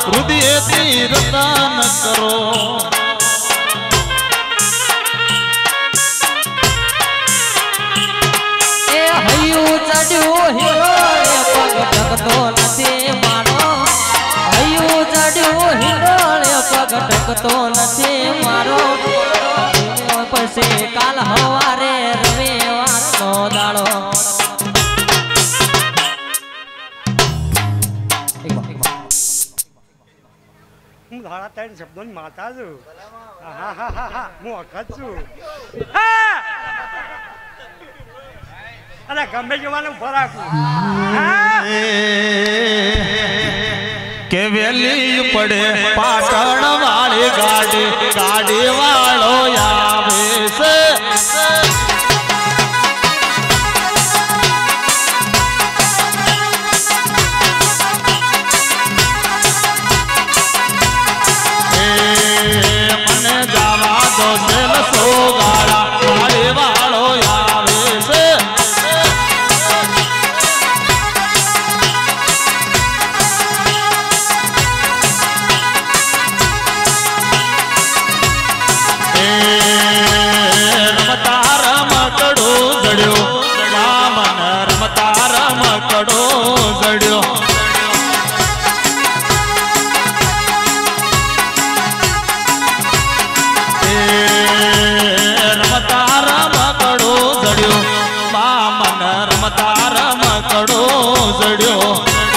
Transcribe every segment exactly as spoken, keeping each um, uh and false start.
હૃદયથી રતન કરો એ હૈયું ચડ્યું હિરોળે પગ ઢકતો નથી મારો હૈયું ચડ્યું હિરોળે પગ ઢકતો નથી મારો પછી કાલ હવારે રવિવારનો દાડો હું ધારા ત્રણ શબ્દોની માતા છું હા હા હા હા હું અખત છું અરે ગમે જવાનું ફરાકું કે વેલી પડે પાટણ વાળી ગાડી ગાડી વાળો આવે છે મને જવા દો સેલ સો ગાડા ગાડી વાળો આવે છે રમતા રમકડો જડ્યો વામન રમતા રમકડો જડ્યો રમતા રમકડો જડ્યો વામન રમતા રમકડો જડ્યો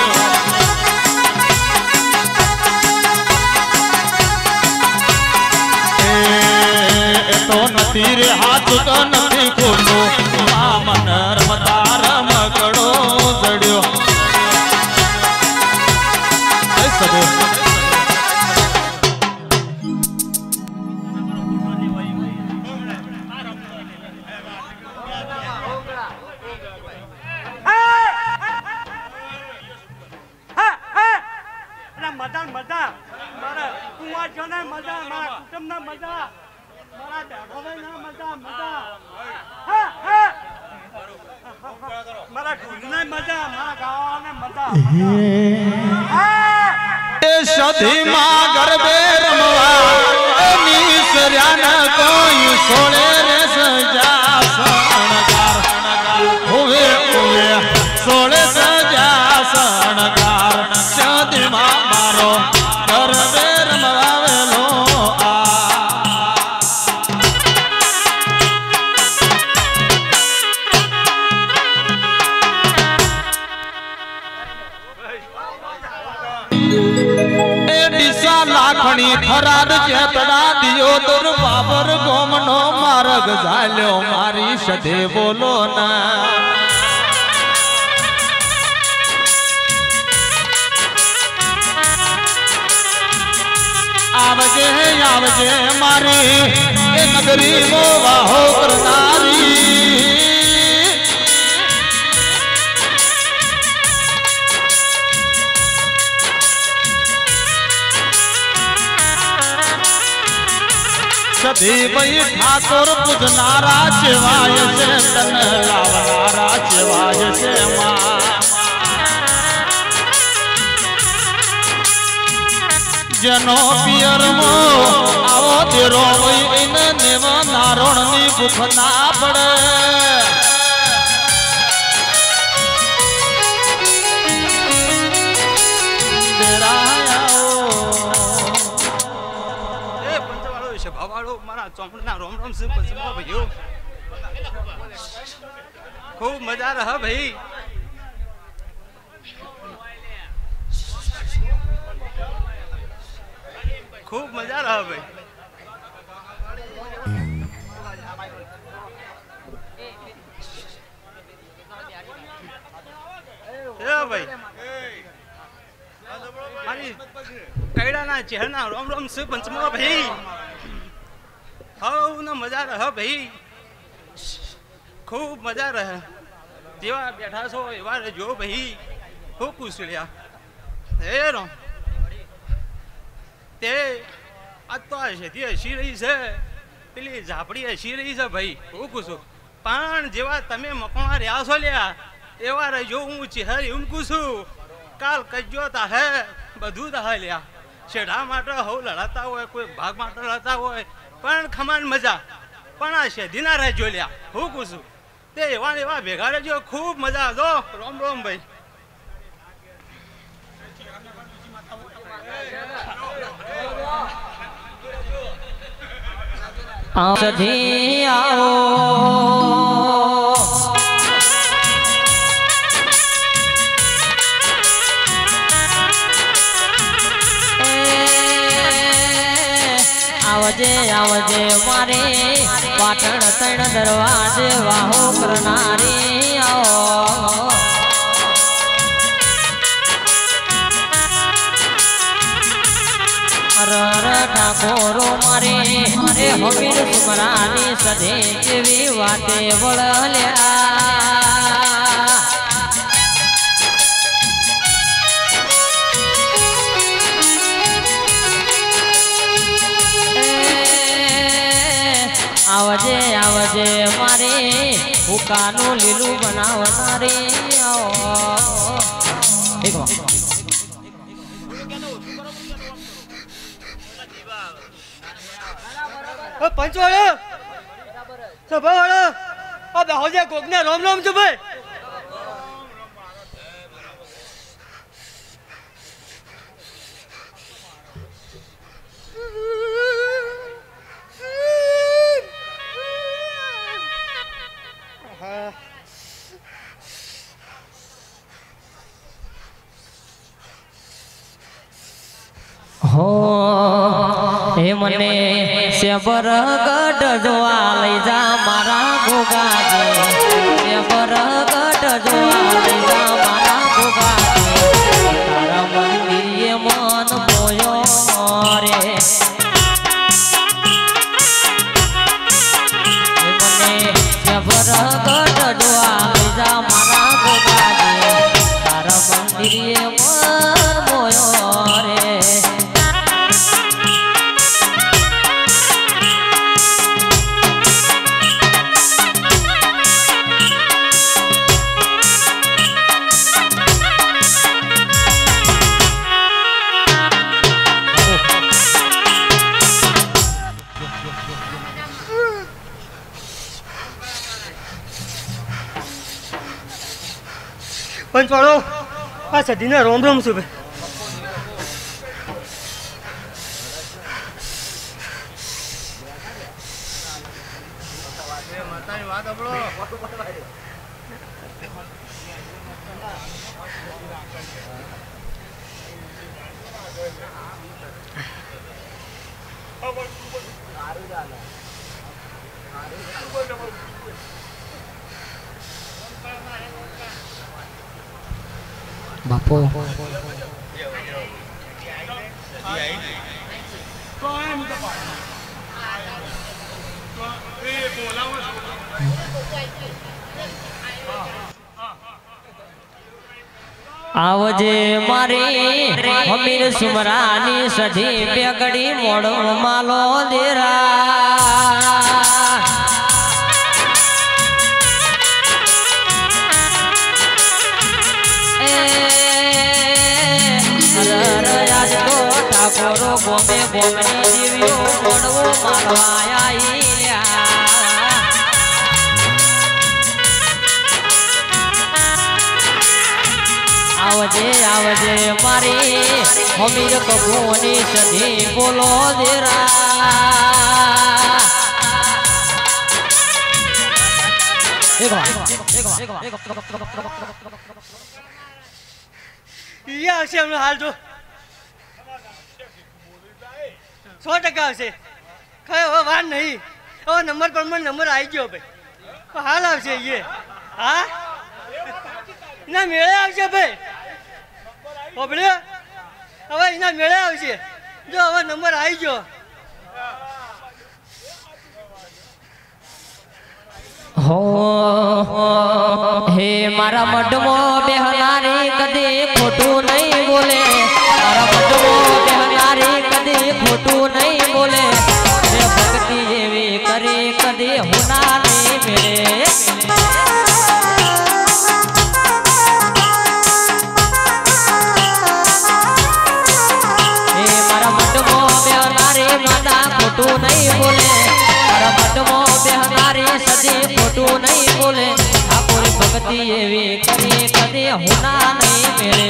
તો નથી રે હાથ તો નથી ખોટો વામન રમતા રમકડો જડ્યો મજા મજા મારા કુંવાર છો ને મજા મારા કુટુંબ ના મજા મારા બેઠો ના મજા મજા મારા ઢૂંઢ ને મજા મારા ગાવા ને મજા સધી માં ગરબે રમવા નીસર્યા ન કોઈ સોળે રે સજા શણગાર હોવે હોવે સોળે સજા શણગાર સધી માં મારો ગરબે રમવાવેલો લાખણી થરાદ ચેતડા દિયોદર બાબર ગોમનો માર્ગ ઝાલ્યો મારી સદે બોલો ના આવજે આવજે મારી એ નગરી નો વાહો કરનારી સધી ભાઈ ઠાકોર પૂજનારા સેવાય છે તન લાવનારા સેવાય છે જેનો પિયરમો આવો તેરો એને નેવ નારોણ ની ભૂખ ના પડે મારા ચોપડના રોમ રોમ સિંહ પંચમો ભાઈઓ ખૂબ મજા રહે ભાઈ ખૂબ મજા રહે ભાઈ ભાઈ મારી કૈડાના ચહેરના રોમ રોમ સિંહ પંચમો ભાઈ હવ ને મજા રહે ભાઈ ખૂબ મજા રહે જેવા બેઠા છો એવા રહેજો ભાઈ ખૂબ કુશળ્યા હે રોમ તે આ તો આ શેતી હસી રહી છે પેલી ઝાપડી હસી રહી છે ભાઈ ખૂબ કુશું પણ જેવા તમે મકણા રહ્યા છો લ્યા એવા રહેજો હું ચહેર એમ કુશું કાલ કજો તા હે બધું તા લ્યા શેઢા માટે હવ લડાતા હોય, કોઈ ભાગ માટે લડતા હોય, પણ ખમાન મજા. પણ આ શેધીના રહે જોલ્યા હું પૂછું તે એવા ને એવા ભેગા રહેજો, ખૂબ મજા. જો રોમ રોમ ભાઈ. સધી આવો આવજે આવજે મારે પાટણ ત્રણ દરવાજે વાહો કરનારી આવો. ઠાકોરો મારે મારે હમીર સુમરાની સધે જેવી વાતે વળલ્યા. આવજે આવજે મારે હુકાનું લીલું બનાવનારી આવો. પંચવાળો સભાવાળો આ બેહોજે કોકને રોમ રોમ છો ભાઈ. હો હે મને શેબર ગઢ જોવા લઈ જા મારા ગોગાજી, શેબર ગઢ જોવા લઈ જા મારા ગોગાજી. તારા મંદિરે મન મોયો રે, હે મને શેબર ગઢ જોવા લઈ જા મારા ગોગાજી. તારા મંદિરે મન મોયો રે. પંચવાળો આ સધીને રોમ રોમ છું ભાઈ. બાપો આવજે મારી હમીર સુમરાની સધી બેગડી મોડો માલો દેરા. ઠાકોરો ગોમે ગોમની દીવીઓ મોડવો મારવા આયા. આવજે આવજે મારી હમીર કબૂની સધી બોલો દેરા. આવશે એમનો હાલ જો સો ટકા આવશે. કઈ હવે વાર નહીં, હવે નંબર પર નંબર આવી ગયો ભાઈ, હાલ આવશે એ. હા એના મેળે આવશે ભાઈ, બોબડ્યો હવે એના મેળે આવશે. જો હવે નંબર આવી ગયો. હો હે મારા મઢમો બેહનારી કદી ખોટું નહીં બોલે, મારા મઢમો બેહનારી કદી ખોટું નહીં બોલે. ભક્તિ એવી કરી કદી હુના નહીં મેળે. હે મારા ભક્તિ એવી કરી કદી હુના નહીં મેળે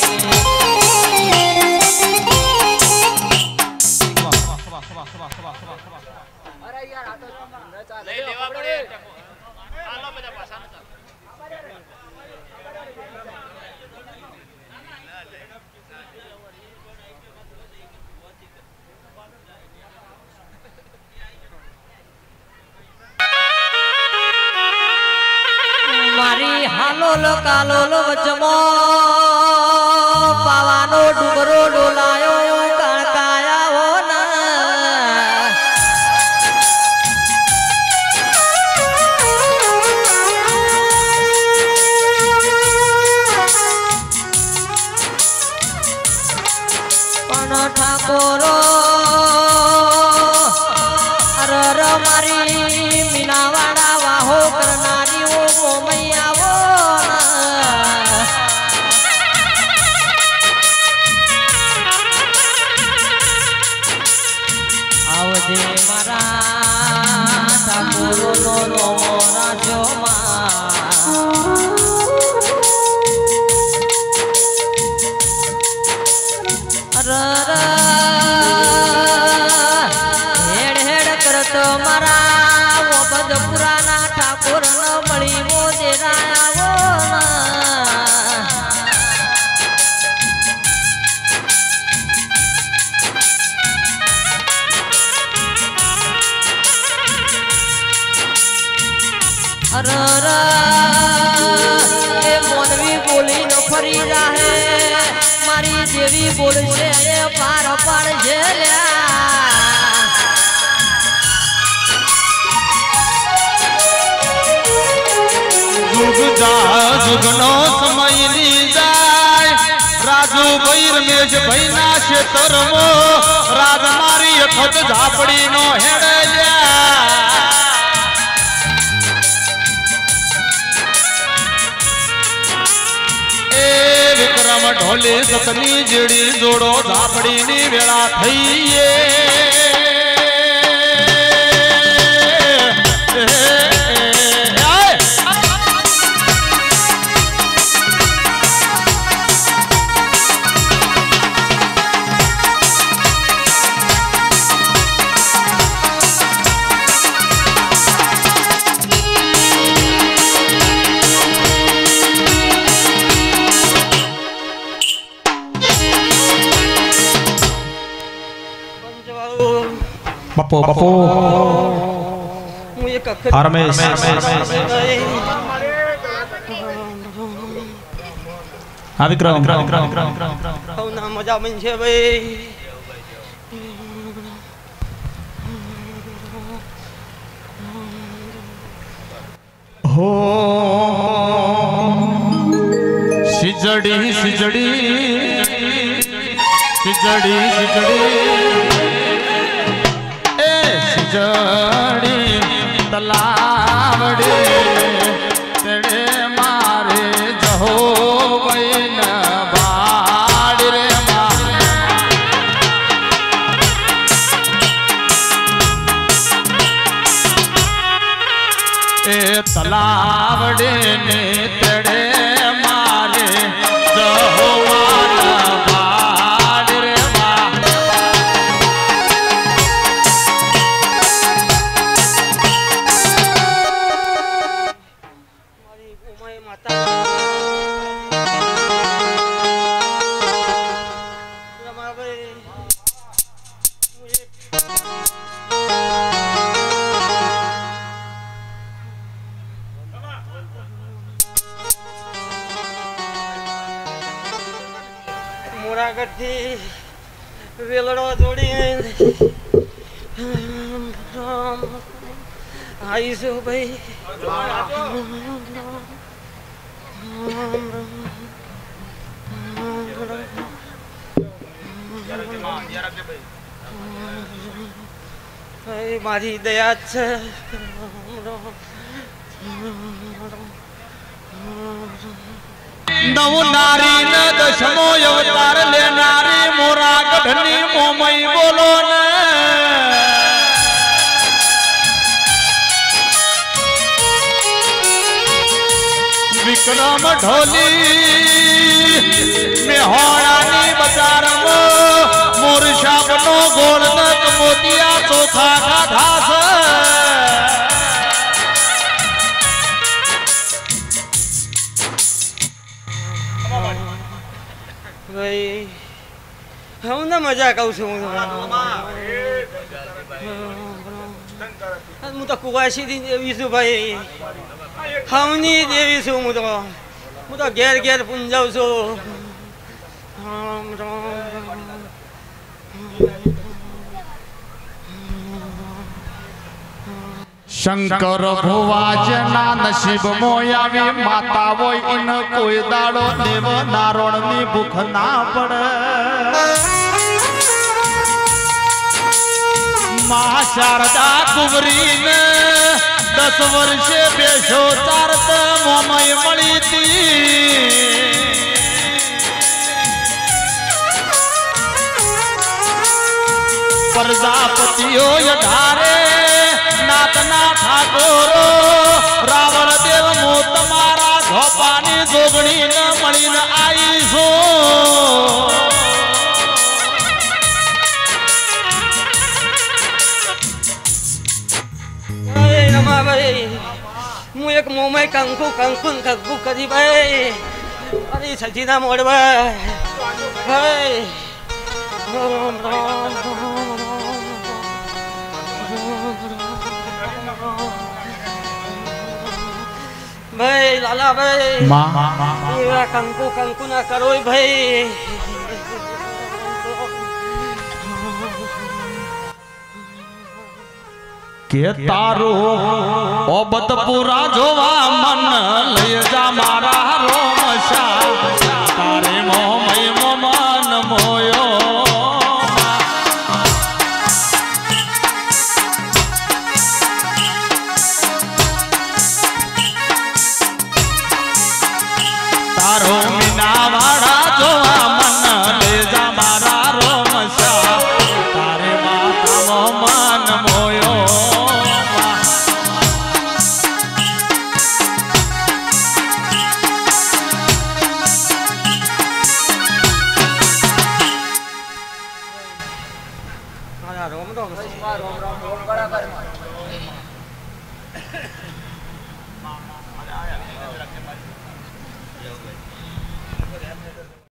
મારી હાલોલ કાલોલ વચમો પાવાનો ડુંગરો ડોલાયો કાળકાયા હો ના પણ ઠાકોરો અરર મારી મીનાવાડા વાહો કરનારી આવજે મારા ઠાકોરો નો રોમો રાજો હેડ હેડ કરતો મારા બધ પુરાના ઠાકોર ન મળી મોજે રાવો અરર એ મોનવી બોલી ન ફરી રાહે મારી જેવી બોલશે એ પાર પાડશે જુગ જા જુગનો સમય ની જાય રાજુ ભાઈ રમેશ ભાઈ ના ક્ષેત્રમો રાજ મારી અખત ઝાપડી નો હેડલ્યા વિક્રમ ઢોલે સતની જેડી જોડો ઝાપડી ની વેળા થઈએ Bapo, bapo. Armes. Ah, Vikram, Vikram, Vikram, Vikram, Vikram. Kau nak maju menceh bayi. हो सिजड़ी सिजड़ी सिजड़ी सिजड़ी ए सिजड़ी तलावड़ी तेरे मारे जहो वैन बाड़ रे ए तलावड़े ने तेरे मारे जहोवान बाड़ रे મારી ઉમાઈ માતા રમાભાઈ મોરાગઢથી વેલડો જોડી આવીશું ભાઈ ભાઈ મારી દયા જ છે નવ નારી ન દશમો અવતાર લેનારી મોરાગઢની મોમઈ બોલો ને ગમ ઢોલી મેહોણાની બજારમાં મોરશાબનો ગોળનક મોતિયા ચોખા ખાધા છે ભાઈ હું ના મજા કહું છું હું હું તો કુવાસી દેવી છું ભાઈ હવની દેવી છું હું તો હું તો ઘેર ઘેર પૂંજાઉં છું રામ રામ શંકર ભુવાજના નસીબ મોયાવી માતા હોય ઇન કોઈ દાડો દેવ નારોણ ની ભૂખ ના પડે મા શારદા કુંવરીને દસ વર્ષે બેસો ચારત મોમય મળી તી પ્રજાપતિઓ યધારે નાતના ઠાકોરો રાવણ દેવ મો તમારા ધોપાની જોગણી ન મળીને આવીશું ભાઈ હું એક મોમય કંકુ કંકુ કંકુ કરી ભાઈ અરે સચીના મોડવા ભાઈ રામ રામ ભાઈ લાલા ભાઈ એવા કંકુ કંકુ ના કરો ભાઈ કે તારો ઓબતપુરા જોવા મન લઈ જા મારા રોમશા તારે મોમય મન મોયો તારો મીનાવાડા જોવા મન લઈ જા મારા રોમશા તારે માતા મન મોયો